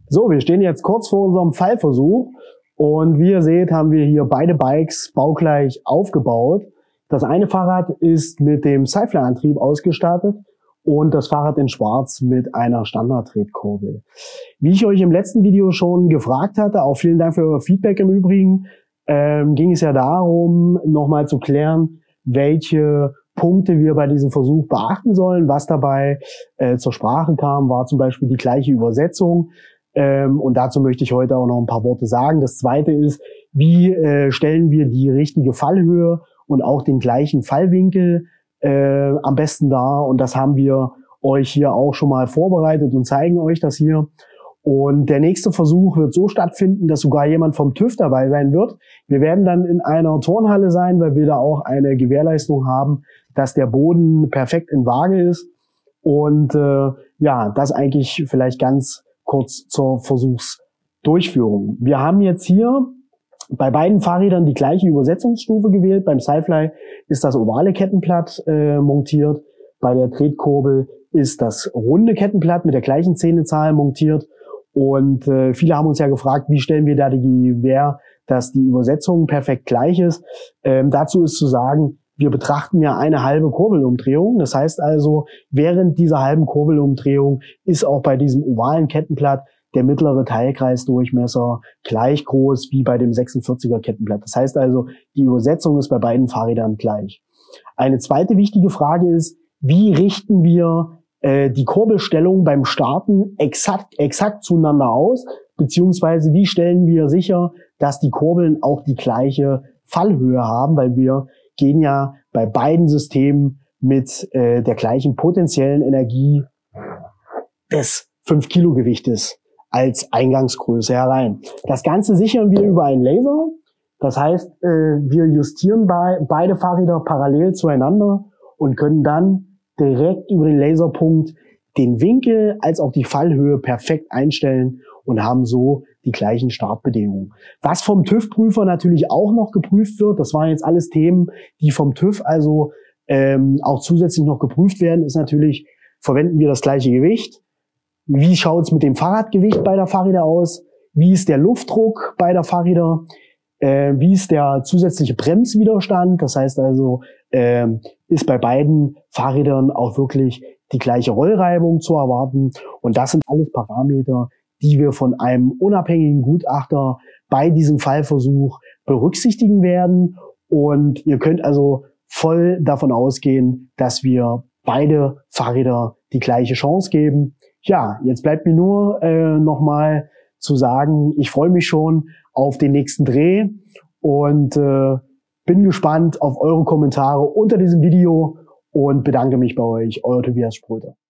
So, wir stehen jetzt kurz vor unserem Fallversuch und wie ihr seht, haben wir hier beide Bikes baugleich aufgebaut. Das eine Fahrrad ist mit dem Sci-Fly-Antrieb ausgestattet und das Fahrrad in Schwarz mit einer Standard-Tretkurbel. Wie ich euch im letzten Video schon gefragt hatte, auch vielen Dank für euer Feedback im Übrigen, ging es ja darum, nochmal zu klären, welche Punkte wir bei diesem Versuch beachten sollen. Was dabei zur Sprache kam, war zum Beispiel die gleiche Übersetzung. Und dazu möchte ich heute auch noch ein paar Worte sagen. Das zweite ist, wie stellen wir die richtige Fallhöhe und auch den gleichen Fallwinkel am besten dar. Und das haben wir euch hier auch schon mal vorbereitet und zeigen euch das hier. Und der nächste Versuch wird so stattfinden, dass sogar jemand vom TÜV dabei sein wird. Wir werden dann in einer Turnhalle sein, weil wir da auch eine Gewährleistung haben, dass der Boden perfekt in Waage ist. Und ja, das eigentlich vielleicht ganz kurz zur Versuchsdurchführung. Wir haben jetzt hier bei beiden Fahrrädern die gleiche Übersetzungsstufe gewählt. Beim Sci-Fly ist das ovale Kettenblatt montiert. Bei der Tretkurbel ist das runde Kettenblatt mit der gleichen Zähnezahl montiert. Und viele haben uns ja gefragt, wie stellen wir da die Gewähr, dass die Übersetzung perfekt gleich ist. Dazu ist zu sagen, wir betrachten ja eine halbe Kurbelumdrehung. Das heißt also, während dieser halben Kurbelumdrehung ist auch bei diesem ovalen Kettenblatt der mittlere Teilkreisdurchmesser gleich groß wie bei dem 46er Kettenblatt. Das heißt also, die Übersetzung ist bei beiden Fahrrädern gleich. Eine zweite wichtige Frage ist, wie richten wir die Kurbelstellung beim Starten exakt zueinander aus, beziehungsweise wie stellen wir sicher, dass die Kurbeln auch die gleiche Fallhöhe haben, weil wir gehen ja bei beiden Systemen mit der gleichen potenziellen Energie des 5-Kilo-Gewichtes als Eingangsgröße herein. Das Ganze sichern wir über einen Laser. Das heißt, wir justieren beide Fahrräder parallel zueinander und können dann direkt über den Laserpunkt den Winkel als auch die Fallhöhe perfekt einstellen und haben so die gleichen Startbedingungen. Was vom TÜV-Prüfer natürlich auch noch geprüft wird, das waren jetzt alles Themen, die vom TÜV also auch zusätzlich noch geprüft werden, ist natürlich, verwenden wir das gleiche Gewicht? Wie schaut es mit dem Fahrradgewicht beider Fahrräder aus? Wie ist der Luftdruck beider Fahrräder? Wie ist der zusätzliche Bremswiderstand? Das heißt also, ist bei beiden Fahrrädern auch wirklich die gleiche Rollreibung zu erwarten. Und das sind alles Parameter, die wir von einem unabhängigen Gutachter bei diesem Fallversuch berücksichtigen werden. Und ihr könnt also voll davon ausgehen, dass wir beide Fahrräder die gleiche Chance geben. Ja, jetzt bleibt mir nur nochmal zu sagen, ich freue mich schon auf den nächsten Dreh und bin gespannt auf eure Kommentare unter diesem Video und bedanke mich bei euch, euer Tobias Spröter.